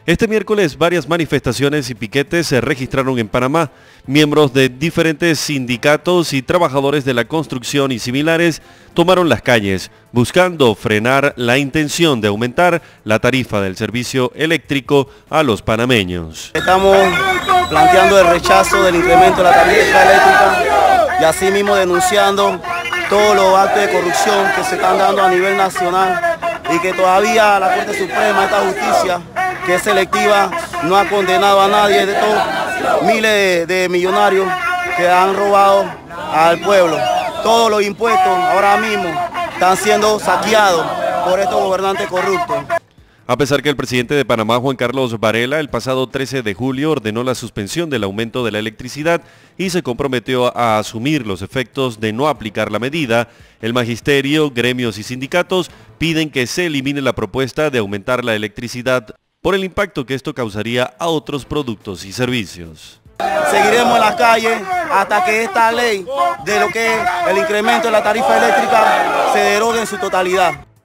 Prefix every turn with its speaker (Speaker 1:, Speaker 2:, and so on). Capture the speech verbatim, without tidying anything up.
Speaker 1: Este miércoles varias manifestaciones y piquetes se registraron en Panamá. Miembros de diferentes sindicatos y trabajadores de la construcción y similares tomaron las calles buscando frenar la intención de aumentar la tarifa del servicio eléctrico a los panameños.
Speaker 2: Estamos planteando el rechazo del incremento de la tarifa eléctrica y asimismo denunciando todos los actos de corrupción que se están dando a nivel nacional y que todavía la Corte Suprema, esta justicia que es selectiva, no ha condenado a nadie de estos miles de, de millonarios que han robado al pueblo. Todos los impuestos ahora mismo están siendo saqueados por estos gobernantes corruptos.
Speaker 1: A pesar que el presidente de Panamá, Juan Carlos Varela, el pasado trece de julio ordenó la suspensión del aumento de la electricidad y se comprometió a asumir los efectos de no aplicar la medida, el magisterio, gremios y sindicatos piden que se elimine la propuesta de aumentar la electricidad por el impacto que esto causaría a otros productos y servicios.
Speaker 2: Seguiremos en las calles hasta que esta ley de lo que es el incremento de la tarifa eléctrica se derogue en su totalidad.